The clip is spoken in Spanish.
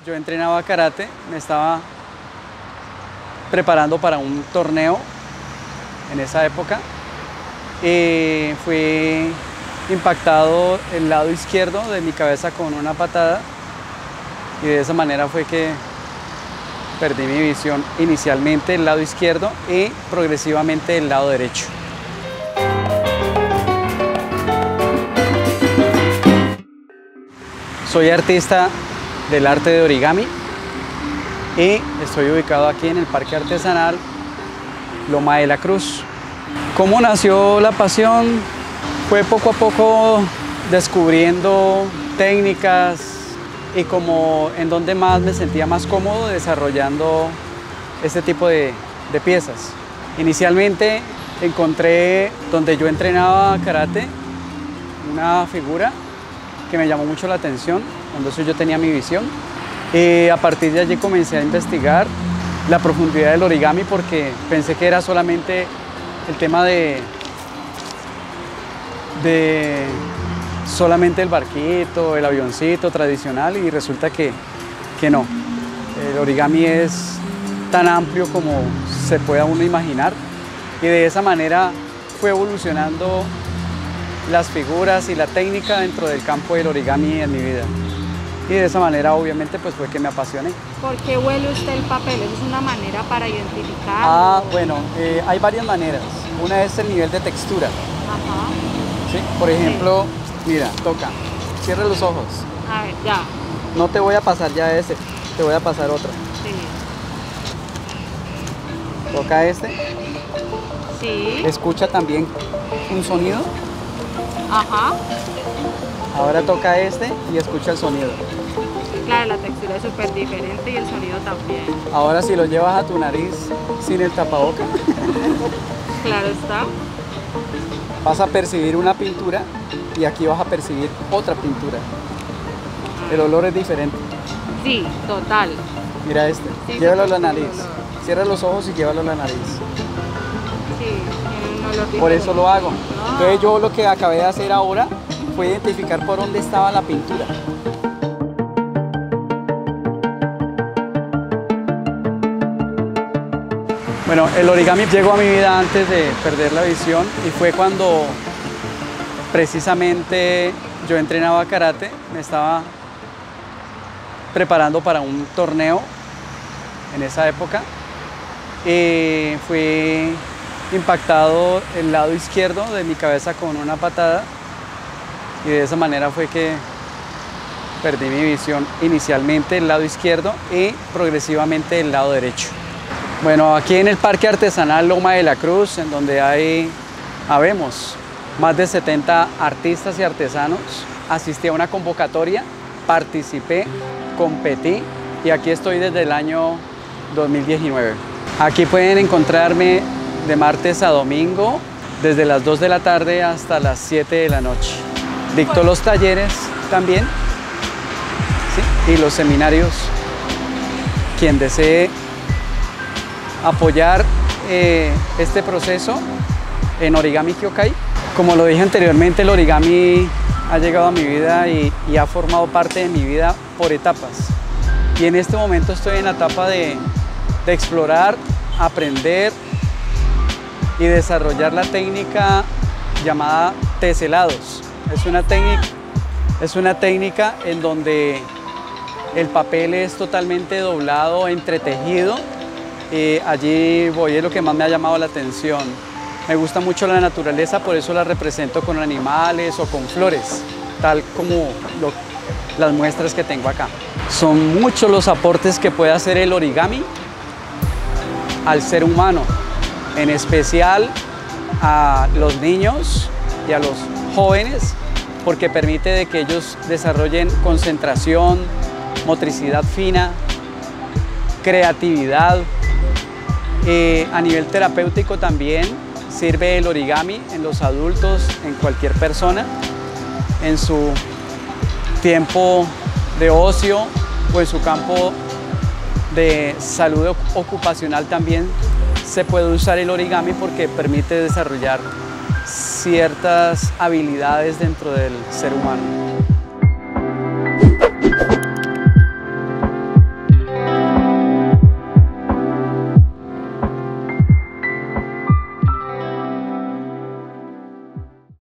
yo entrenaba karate, me estaba preparando para un torneo en esa época. Fui impactado el lado izquierdo de mi cabeza con una patada y de esa manera fue que perdí mi visión, inicialmente el lado izquierdo y progresivamente el lado derecho. Soy artista del arte de origami y estoy ubicado aquí en el Parque Artesanal Loma de la Cruz. ¿Cómo nació la pasión? Fue poco a poco descubriendo técnicas y como en donde más me sentía más cómodo desarrollando este tipo de piezas. Inicialmente encontré donde yo entrenaba karate una figura que me llamó mucho la atención, cuando eso yo tenía mi visión. A partir de allí comencé a investigar la profundidad del origami porque pensé que era solamente el tema de solamente el barquito, el avioncito tradicional y resulta que no. El origami es tan amplio como se pueda uno imaginar y de esa manera fue evolucionando las figuras y la técnica dentro del campo del origami en mi vida. Y de esa manera obviamente pues fue que me apasioné. ¿Por qué huele usted el papel? ¿Es una manera para identificar? Bueno, hay varias maneras. Una es el nivel de textura. Ajá. ¿Sí? Por ejemplo, mira, toca, cierra los ojos. A ver, ya. No te voy a pasar ya ese, te voy a pasar otro. Sí. Toca este. Sí. Escucha también un sonido. Ajá. Ahora toca este y escucha el sonido. Claro, la textura es súper diferente y el sonido también. Ahora si lo llevas a tu nariz sin el tapabocas, Claro está. vas a percibir una pintura y aquí vas a percibir otra pintura. El olor es diferente. Sí, total. Mira este, Sí, llévalo a la sí, nariz. sí, sí. Cierra los ojos y llévalo a la nariz. Sí, tiene un olor diferente. Por eso lo hago. Ah. Entonces yo lo que acabé de hacer ahora fue identificar por dónde estaba la pintura. Bueno, el origami llegó a mi vida antes de perder la visión y fue cuando precisamente yo entrenaba karate, me estaba preparando para un torneo en esa época y fui impactado el lado izquierdo de mi cabeza con una patada y de esa manera fue que perdí mi visión, inicialmente el lado izquierdo y progresivamente el lado derecho. Bueno, aquí en el Parque Artesanal Loma de la Cruz, en donde habemos más de 70 artistas y artesanos, asistí a una convocatoria, participé, competí y aquí estoy desde el año 2019. Aquí pueden encontrarme de martes a domingo, desde las 2 de la tarde hasta las 7 de la noche. Dicto los talleres también, ¿sí? Y los seminarios. Quien desee apoyar este proceso en Origami Kyokai. Como lo dije anteriormente, el origami ha llegado a mi vida y ha formado parte de mi vida por etapas. Y en este momento estoy en la etapa de explorar, aprender y desarrollar la técnica llamada teselados. Es una técnica en donde el papel es totalmente doblado, entretejido. Allí voy, es lo que más me ha llamado la atención. Me gusta mucho la naturaleza, por eso la represento con animales o con flores, tal como las muestras que tengo acá. Son muchos los aportes que puede hacer el origami al ser humano, en especial a los niños y a los jóvenes, porque permite de que ellos desarrollen concentración, motricidad fina, creatividad. A nivel terapéutico también sirve el origami en los adultos, en cualquier persona, en su tiempo de ocio o en su campo de salud ocupacional también se puede usar el origami porque permite desarrollar ciertas habilidades dentro del ser humano.